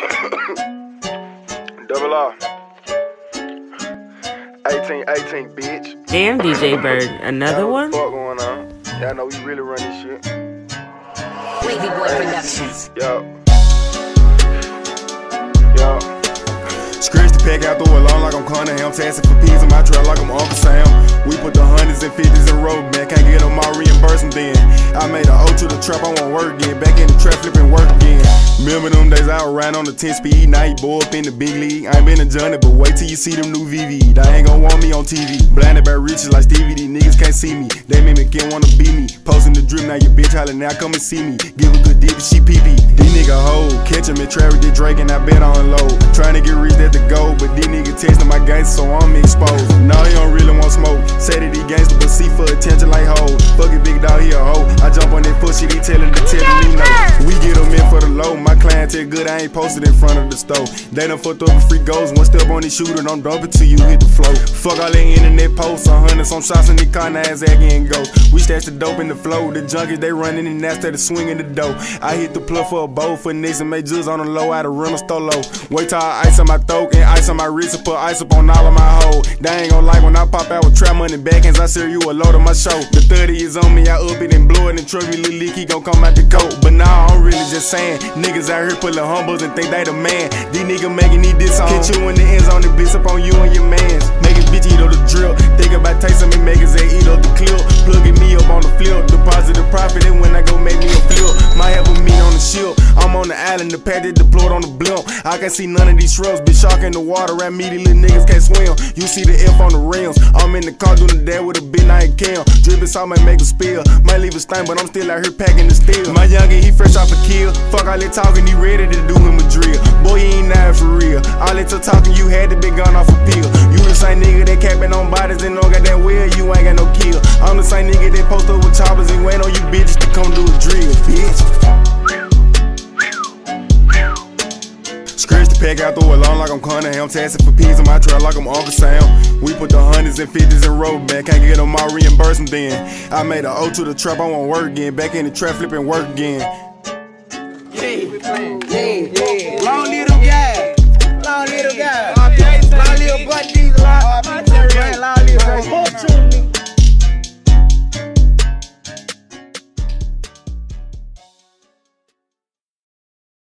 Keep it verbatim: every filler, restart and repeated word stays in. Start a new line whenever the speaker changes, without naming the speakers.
Double R. eighteen eighteen, bitch.
Damn, D J Bird. Another one?
What going on? Y'all know we really run this shit.
Wavy Boy Productions.
Yo. Yo.
Scratch the pack out, throw it long like I'm Cunningham. Taxing for peas in my trap like I'm Uncle Sam. We put the hundreds and fifties in road, man. Can't get them all reimbursement then. I made a O to the trap, I won't work again. Back in the trap, flipping work again. Remember them days I was riding on the ten speed. Now you boy up in the big league. I ain't been a Johnny, but wait till you see them new V V. They ain't gon' want me on T V. Blinded by riches like Stevie, these niggas can't see me. They make me can't wanna be me. Posting the drip, now your bitch hollering, now come and see me. Give a good dip, she pee pee. These niggas hold, catch him in traffic, they Drake and I bet on low. Trying to get rich at the goal, but these niggas testing my gangster, so I'm exposed. Now he don't really want smoke. Say that he gangster, but see for attention like hoes. Fuck it, big dog, he a hoe. I jump on that foot shit, he tellin' the tellin' me no. We get him in for the low. My clientele good, I ain't posted in front of the stove. They done fucked up with free goals. One step on this shooter, don't dump it till you hit the flow. Fuck all that internet posts, a hundred, some shots in the car, now it's acting and go. We stash the dope in the flow. The junkies, they running and that's that swinging the dough. I hit the plug for a bow for nicks and make jizz on the low out of rental store low. Wait till I ice on my throat and ice on my wrist and put ice up on all of my hoes. They ain't gon' like when I pop out with trap money backhands. I serve you a load of my show. The thirty is on me, I up it and blow it and truck me little leak, he gon' come out the coat. But nah, I'm really just saying, niggas out here pulling humbles and think they the man. These niggas making these diss songs. Hit you in the end zone, the bitch up on you and your mans. Make a bitch eat up the drill. Think about tasting me, make us eat up the clip. Plugging me up on the flip. Deposit the profit and when I go make me a flip. Might have a meet on the ship. I'm on the island, the pad that deployed on the blimp. I can't see none of these shrubs. Bitch shark in the water, at me, these little niggas can't swim. You see the F on the rims. I'm in the car doing the dad with a big night cam. Drippin' salt might make a spill. Might leave a stain, but I'm still out here packing the steel. My youngin', he fresh off a kill. Fuck all that talking, he ready to do him a drill. Boy, he ain't not for real. All that talking, you had to be gone off a pill. You the same nigga that capping on bodies and don't got that will, you ain't got no kill. I'm the same nigga that post up with choppers and wait on you bitches to come do a drill, bitch. Scratch the pack out, throw it long like I'm Cunningham. Taxing for peas in my trap like I'm Uncle Sam. We put the hundreds and fifties in road, man. Can't get them all reimbursement then. I made a O to the trap, I won't work again. Back in the trap, flipping work again.
Yeah, yeah, yeah. Long little guy.